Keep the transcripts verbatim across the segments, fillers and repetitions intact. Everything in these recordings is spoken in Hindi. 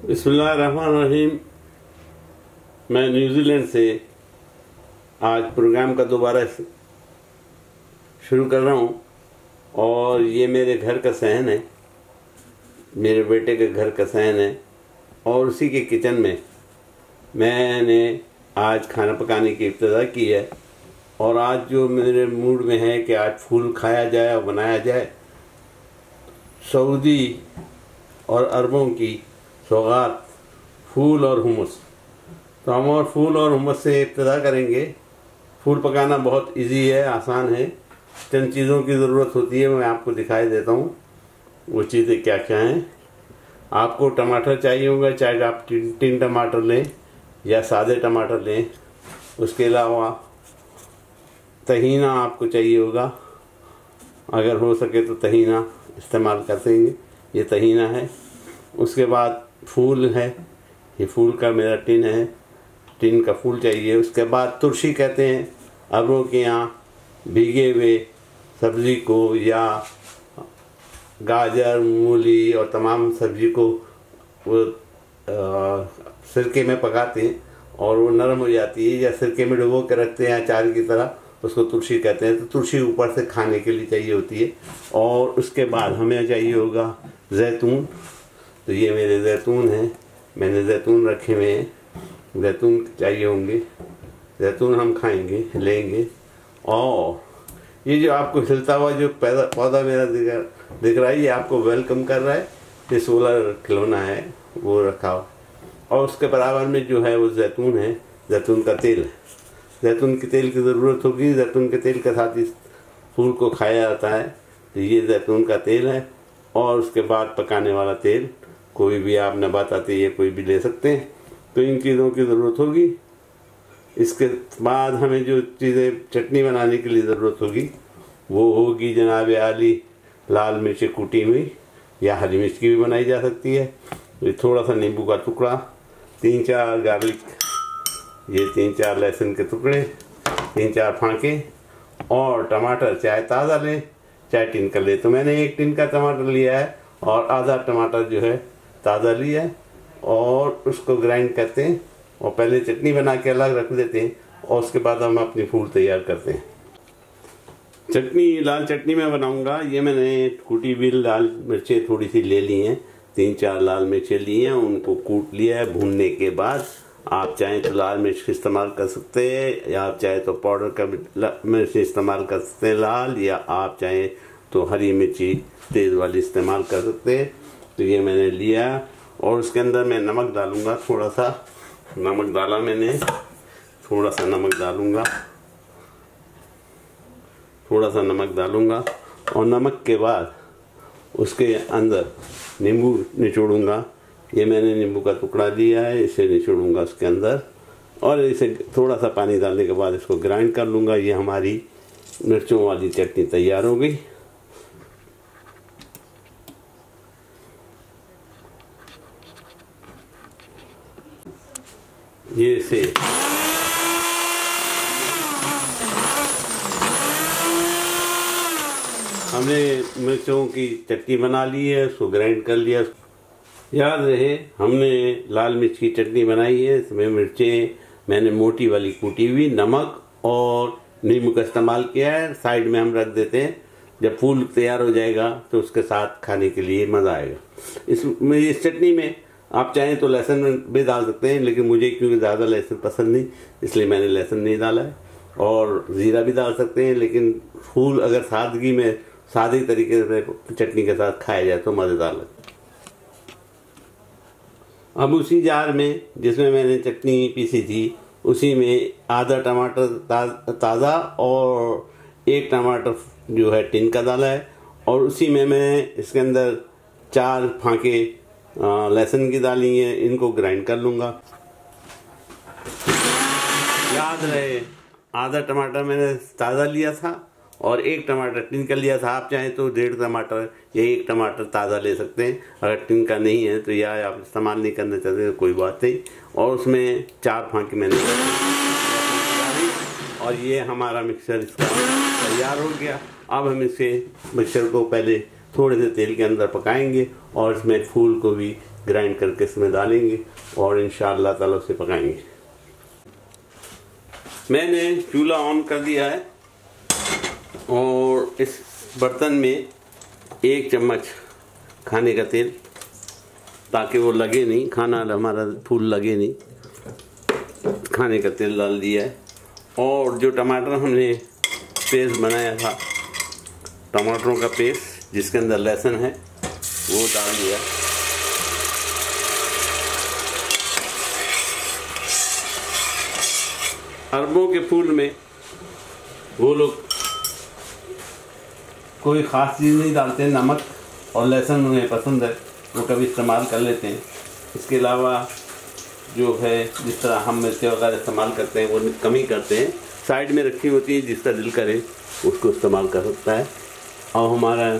बिस्मिल्लाहिर्रहमानिर्रहीम। मैं न्यूजीलैंड से आज प्रोग्राम का दोबारा शुरू कर रहा हूँ और ये मेरे घर का सहन है, मेरे बेटे के घर का सहन है और उसी के किचन में मैंने आज खाना पकाने की इब्तिदा की है। और आज जो मेरे मूड में है कि आज फूल खाया जाए और बनाया जाए। सऊदी और अरबों की सौगात फूल और हुमस। तो हम और फूल और हुमस से इब्तिदा करेंगे। फूल पकाना बहुत इजी है, आसान है। चंद चीज़ों की ज़रूरत होती है, मैं आपको दिखाई देता हूँ वो चीज़ें क्या क्या हैं। आपको टमाटर चाहिए होगा, चाहे आप तीन तीन टमाटर लें या सादे टमाटर लें। उसके अलावा तहीना आपको चाहिए होगा, अगर हो सके तो तहीना इस्तेमाल करते हैं। ये तहीना है। उसके बाद फूल है, ये फूल का मेरा टिन है, टिन का फूल चाहिए। उसके बाद तुलसी कहते हैं अरबों के यहाँ भीगे हुए सब्ज़ी को या गाजर मूली और तमाम सब्ज़ी को वो सिरके में पकाते हैं और वो नरम हो जाती है, या सिरके में डुबो के रखते हैं अचार की तरह, उसको तुलसी कहते हैं। तो तुलसी ऊपर से खाने के लिए चाहिए होती है। और उसके बाद हमें चाहिए होगा जैतून। तो ये मेरे जैतून हैं, मैंने जैतून रखे हुए हैं। जैतून चाहिए होंगे, जैतून हम खाएंगे लेंगे। और ये जो आपको खिलता हुआ जो पैदा पौधा मेरा दिख दिख रहा है, ये आपको वेलकम कर रहा है। ये सोलर खिलौना है, वो रखा हुआ। और उसके बराबर में जो है वो जैतून है, जैतून का तेल है। जैतून के तेल की ज़रूरत होगी। जैतून के तेल के साथ इस फूल को खाया जाता है। तो ये जैतून का तेल है। और उसके बाद पकाने वाला तेल, कोई भी आप नबात आती है कोई भी ले सकते हैं। तो इन चीज़ों की ज़रूरत होगी। इसके बाद हमें जो चीज़ें चटनी बनाने के लिए ज़रूरत होगी वो होगी जनाब आली लाल मिर्च कूटी हुई, या हरी मिर्च की भी बनाई जा सकती है। ये थोड़ा सा नींबू का टुकड़ा, तीन चार गार्लिक, ये तीन चार लहसुन के टुकड़े, तीन चार फांके, और टमाटर चाहे ताज़ा लें चाहे टिन का ले। तो मैंने एक टिन का टमाटर लिया है और आधा टमाटर जो है ताज़ा लिया है। और उसको ग्राइंड करते हैं और पहले चटनी बना के अलग रख देते हैं और उसके बाद हम अपनी फूल तैयार करते हैं। चटनी लाल चटनी मैं बनाऊंगा। ये मैंने कूटी हुई लाल मिर्चें थोड़ी सी ले ली हैं, तीन चार लाल मिर्चें ली हैं, उनको कूट लिया है। भूनने के बाद आप चाहें तो लाल मिर्च इस्तेमाल कर सकते हैं, या आप चाहें तो पाउडर का मिर्च इस्तेमाल कर सकते हैं लाल, या आप चाहें तो हरी मिर्ची तेज़ वाली इस्तेमाल कर सकते हैं। तो ये मैंने लिया और उसके अंदर मैं नमक डालूंगा। थोड़ा सा नमक डाला मैंने, थोड़ा सा नमक डालूंगा, थोड़ा सा नमक डालूंगा। और नमक के बाद उसके अंदर नींबू निचोड़ूंगा। ये मैंने नींबू का टुकड़ा लिया है, इसे निचोड़ूंगा उसके अंदर। और इसे थोड़ा सा पानी डालने के बाद इसको ग्राइंड कर लूँगा। ये हमारी मिर्चों वाली चटनी तैयार हो गई। ये से हमने मिर्चों की चटनी बना ली है, उसको ग्राइंड कर लिया। याद रहे हमने लाल मिर्च की चटनी बनाई है। इसमें मिर्चें मैंने मोटी वाली कूटी हुई, नमक और नींबू का इस्तेमाल किया है। साइड में हम रख देते हैं। जब फूल तैयार हो जाएगा तो उसके साथ खाने के लिए मज़ा आएगा। इसमें इस चटनी में आप चाहें तो लहसुन भी डाल सकते हैं, लेकिन मुझे क्योंकि ज़्यादा लहसुन पसंद नहीं, इसलिए मैंने लहसुन नहीं डाला है। और ज़ीरा भी डाल सकते हैं, लेकिन फूल अगर सादगी में सादे तरीके से चटनी के साथ खाया जाए तो मज़ेदार लगता है। अब उसी जार में जिसमें मैंने चटनी पीसी थी, उसी में आधा टमाटर ता, ताज़ा और एक टमाटर जो है टिन का डाला है। और उसी में मैं इसके अंदर चार फांके लहसुन की डाली हैं, इनको ग्राइंड कर लूँगा। याद रहे आधा टमाटर मैंने ताज़ा लिया था और एक टमाटर टिन का लिया था। आप चाहें तो डेढ़ टमाटर या एक टमाटर ताज़ा ले सकते हैं। अगर टिन का नहीं है तो या आप इस्तेमाल नहीं करना चाहते तो कोई बात नहीं। और उसमें चार फांके मैंने, और ये हमारा मिक्सर इसका तैयार हो गया। अब हम इसे मिक्सर को पहले थोड़े से तेल के अंदर पकाएंगे और इसमें फूल को भी ग्राइंड करके इसमें डालेंगे और इंशाअल्लाह ताला उसे पकाएंगे। मैंने चूल्हा ऑन कर दिया है और इस बर्तन में एक चम्मच खाने का तेल, ताकि वो लगे नहीं, खाना हमारा फूल लगे नहीं, खाने का तेल डाल दिया है। और जो टमाटर हमने पेस्ट बनाया था, टमाटरों का पेस्ट जिसके अंदर लहसुन है, वो डाल दिया। अरबों के फूल में वो लोग कोई ख़ास चीज़ नहीं डालते, नमक और लहसुन उन्हें पसंद है, वो कभी इस्तेमाल कर लेते हैं। इसके अलावा जो है जिस तरह हम मिर्ची वगैरह इस्तेमाल करते हैं वो कमी करते हैं, साइड में रखी होती है, जिसका दिल करे उसको इस्तेमाल कर सकता है। और हमारा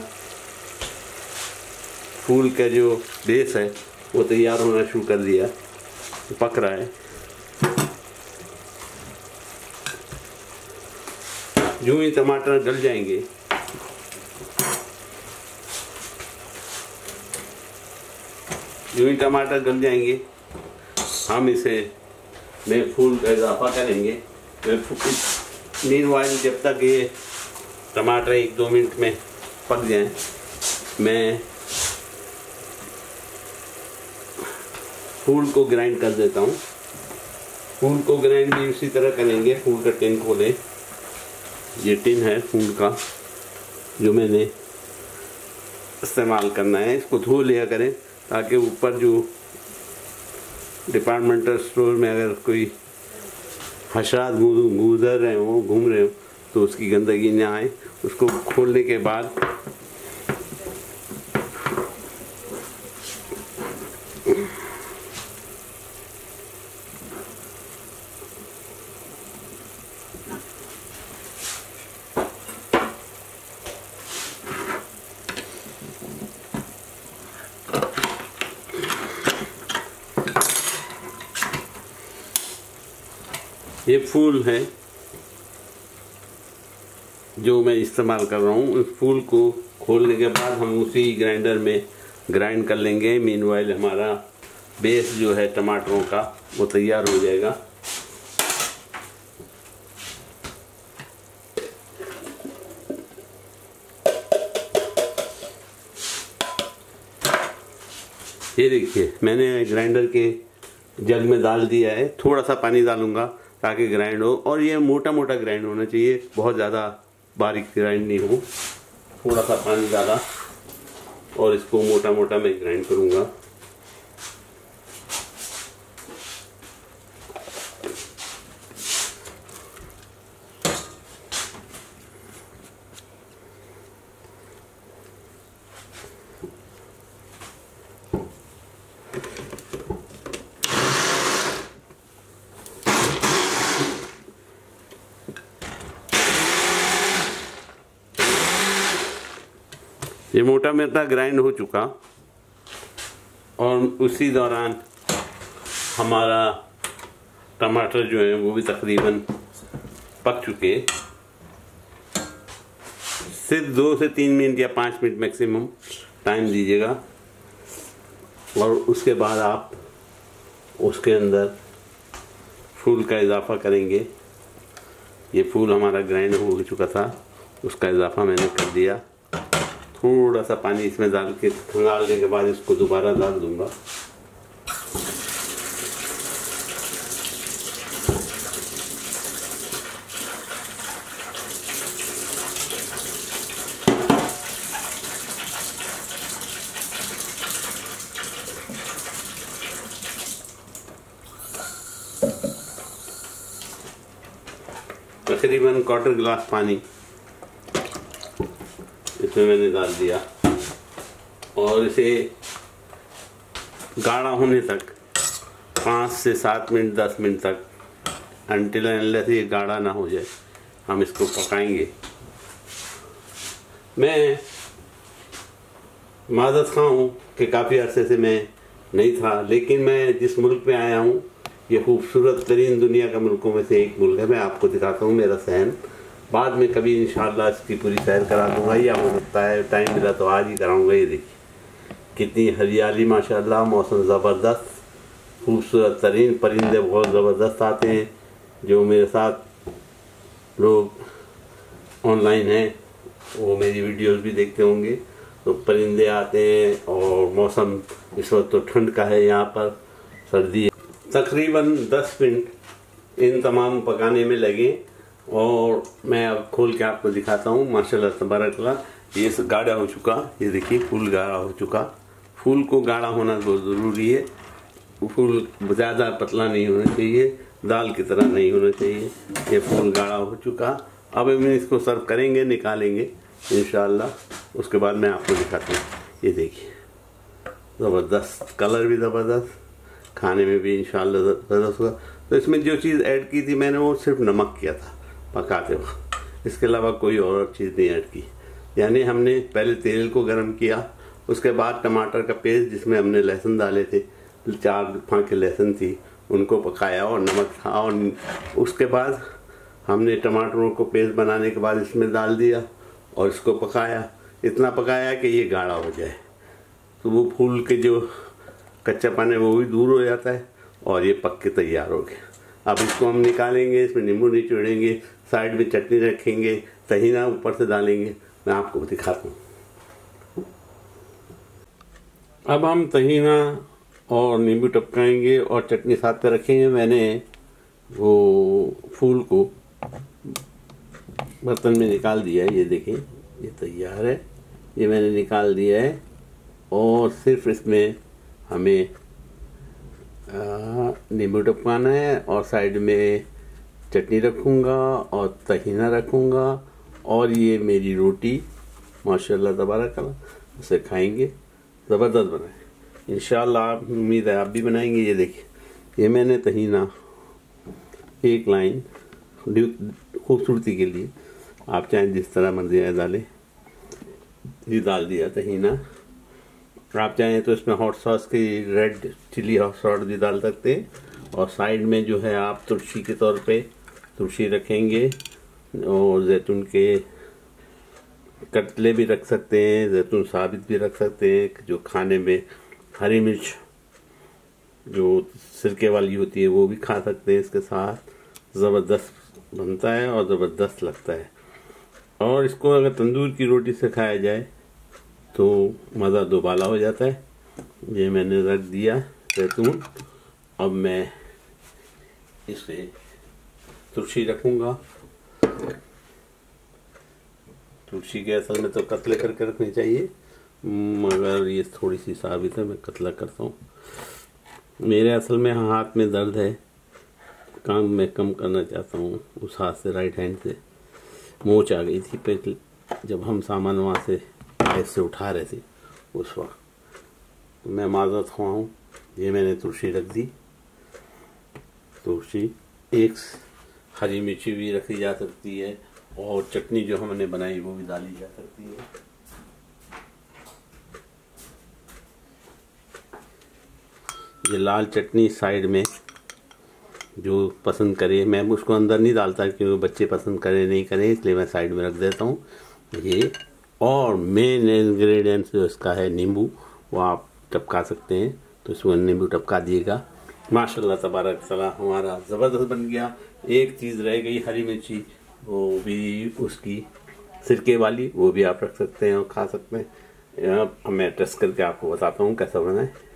फूल का जो बेस है वो तैयार होना शुरू कर दिया, पक रहा है। जो ही टमाटर गल जाएंगे जो ही टमाटर गल जाएंगे हम इसे में फूल का इजाफा करेंगे। मीनवाइल जब तक ये टमाटर एक दो मिनट में पक जाएं, मैं फूल को ग्राइंड कर देता हूँ। फूल को ग्राइंड भी उसी तरह करेंगे। फूल का टिन खोलें, ये टिन है फूल का जो मैंने इस्तेमाल करना है, इसको धो लिया करें ताकि ऊपर जो डिपार्टमेंटल स्टोर में अगर कोई हशरात गुजर रहे हो, घूम रहे हो, तो उसकी गंदगी ना आए। उसको खोलने के बाद ये फूल है जो मैं इस्तेमाल कर रहा हूँ। इस फूल को खोलने के बाद हम उसी ग्राइंडर में ग्राइंड कर लेंगे। मीनवाइल हमारा बेस जो है टमाटरों का वो तैयार हो जाएगा। ये देखिए मैंने ग्राइंडर के जग में डाल दिया है। थोड़ा सा पानी डालूंगा ताकि ग्राइंड हो, और ये मोटा मोटा ग्राइंड होना चाहिए, बहुत ज़्यादा बारीक ग्राइंड नहीं हो। थोड़ा सा पानी डाला और इसको मोटा मोटा मैं ग्राइंड करूँगा। ये मोटा मोटा ग्राइंड हो चुका और उसी दौरान हमारा टमाटर जो है वो भी तकरीबन पक चुके। सिर्फ दो से तीन मिनट या पाँच मिनट मैक्सिमम टाइम दीजिएगा और उसके बाद आप उसके अंदर फूल का इजाफा करेंगे। ये फूल हमारा ग्राइंड हो चुका था, उसका इजाफा मैंने कर दिया। थोड़ा सा पानी इसमें डाल के खंगालने के बाद इसको दोबारा डाल दूंगा। तकरीबन क्वार्टर गिलास पानी इसमें मैंने डाल दिया और इसे गाढ़ा होने तक पाँच से सात मिनट दस मिनट तक, अनटिल अनलेस ये गाढ़ा ना हो जाए, हम इसको पकाएंगे। मैं माज़रत ख़्वाह हूँ कि काफ़ी अरसे से मैं नहीं था, लेकिन मैं जिस मुल्क में आया हूँ ये खूबसूरत तरीन दुनिया का मुल्कों में से एक मुल्क है। मैं आपको दिखाता हूँ मेरा सहन। बाद में कभी इंशाअल्लाह इसकी पूरी सैर करा दूंगा, या हो सकता है टाइम मिला तो आज ही कराऊंगा। ये देखिए कितनी हरियाली माशाल्लाह, मौसम ज़बरदस्त, खूबसूरत तरीन परिंदे बहुत ज़बरदस्त आते हैं। जो मेरे साथ लोग ऑनलाइन हैं वो मेरी वीडियोस भी देखते होंगे। तो परिंदे आते हैं और मौसम इस वक्त तो ठंड का है, यहाँ पर सर्दी है। तकरीबन दस मिनट इन तमाम पकाने में लगे और मैं अब खोल के आपको दिखाता हूँ। माशाल्लाह तबारकल्लाह, ये गाढ़ा हो चुका, ये देखिए फूल गाढ़ा हो चुका। फूल को गाढ़ा होना बहुत ज़रूरी है। फूल ज़्यादा पतला नहीं होना चाहिए, दाल की तरह नहीं होना चाहिए। ये फूल गाढ़ा हो चुका। अब हम इसको सर्व करेंगे, निकालेंगे इंशाअल्लाह। उसके बाद मैं आपको दिखाता हूँ। ये देखिए ज़बरदस्त, कलर भी ज़बरदस्त, खाने में भी इंशाअल्लाह ज़बरदस्त होगा। तो इसमें जो चीज़ ऐड की थी मैंने वो सिर्फ नमक किया था पकाते वक्त, इसके अलावा कोई और चीज़ नहीं ऐड की। यानी हमने पहले तेल को गर्म किया, उसके बाद टमाटर का पेस्ट जिसमें हमने लहसुन डाले थे, चार फांके लहसुन थी, उनको पकाया और नमक था। और उसके बाद हमने टमाटरों को पेस्ट बनाने के बाद इसमें डाल दिया और इसको पकाया, इतना पकाया कि ये गाढ़ा हो जाए। तो वो फूल के जो कच्चापन है वो भी दूर हो जाता है और ये पक के तैयार हो गया। अब इसको हम निकालेंगे, इसमें नींबू निचोड़ेंगे, साइड में चटनी रखेंगे, तहीना ऊपर से डालेंगे। मैं आपको दिखाता हूँ। अब हम तहीना और नींबू टपकाएंगे और चटनी साथ पे रखेंगे। मैंने वो फूल को बर्तन में निकाल दिया है, ये देखें, ये तैयार है, ये मैंने निकाल दिया है। और सिर्फ इसमें हमें नींबू टपकाना है और साइड में चटनी रखूँगा और तहीना रखूँगा। और ये मेरी रोटी माशाल्लाह तबारकल्लाह, उसे खाएंगे, ज़बरदस्त बनाए इंशाअल्लाह। आप उम्मीद है आप भी बनाएंगे। ये देखिए, ये मैंने तहीना एक लाइन खूबसूरती के लिए, आप चाहें जिस तरह मर्जी डालें, ये डाल दिया तहीना। आप चाहें तो इसमें हॉट सॉस की रेड चिली हॉट सॉस भी डाल सकते हैं। और साइड में जो है आप तुलसी के तौर पे तुलसी रखेंगे और जैतून के कतले भी रख सकते हैं, जैतून साबित भी रख सकते हैं। जो खाने में हरी मिर्च जो सिरके वाली होती है वो भी खा सकते हैं, इसके साथ ज़बरदस्त बनता है और ज़बरदस्त लगता है। और इसको अगर तंदूर की रोटी से खाया जाए तो मज़ा दोबाला हो जाता है। ये मैंने रख दिया जैतून। अब मैं इसे तुलसी रखूँगा। तुलसी के असल में तो कतले करके रखने चाहिए, मगर ये थोड़ी सी साबित है, मैं कतला करता हूँ। मेरे असल में हाथ में दर्द है, काम मैं कम करना चाहता हूँ उस हाथ से, राइट हैंड से। मोच आ गई थी पहले जब हम सामान वहाँ से ऐसे उठा रहे थे उस वक्त, तो मैं माजरत हुआ हूँ। ये मैंने तुलसी रख दी। तुलसी, एक हरी मिर्ची भी रखी जा सकती है और चटनी जो हमने बनाई वो भी डाली जा सकती है। ये लाल चटनी साइड में जो पसंद करे, मैं उसको अंदर नहीं डालता क्योंकि बच्चे पसंद करें नहीं करें, इसलिए मैं साइड में रख देता हूँ ये। और मेन इंग्रेडिएंट्स जो इसका है नींबू, वो आप टपका सकते हैं, तो इसमें नींबू टपका दिएगा। माशाल्लाह तबारक अल्लाह, हमारा ज़बरदस्त बन गया। एक चीज़ रह गई हरी मिर्ची, वो भी उसकी सिरके वाली, वो भी आप रख सकते हैं और खा सकते हैं। अब मैं टेस्ट करके आपको बताता हूँ कैसा बना है।